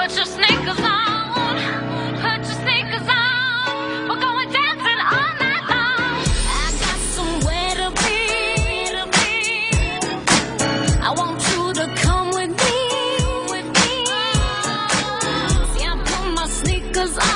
Put your sneakers on, put your sneakers on. We're going dancing all night long. I got somewhere to be. I want you to come with me. See, I put my sneakers on.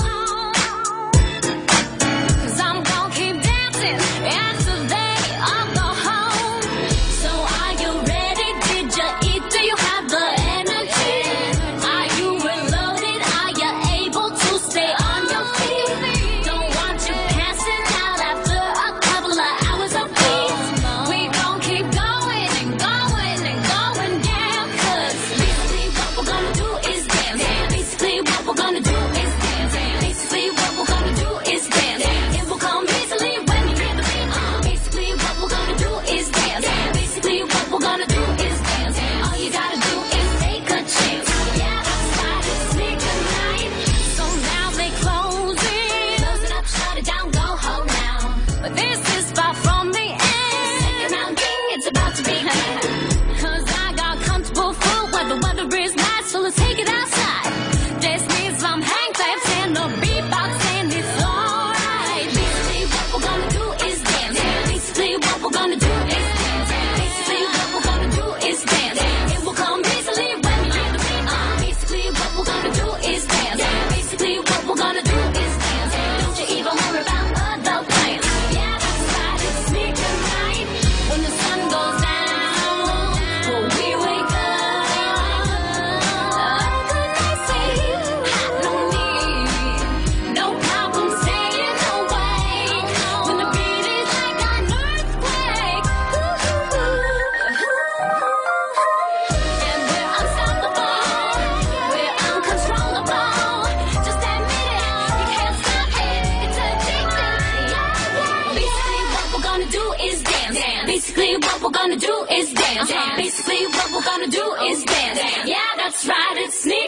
Basically, what we're gonna do is dance. Basically, what we're gonna do is dance. Yeah, that's right, it's me.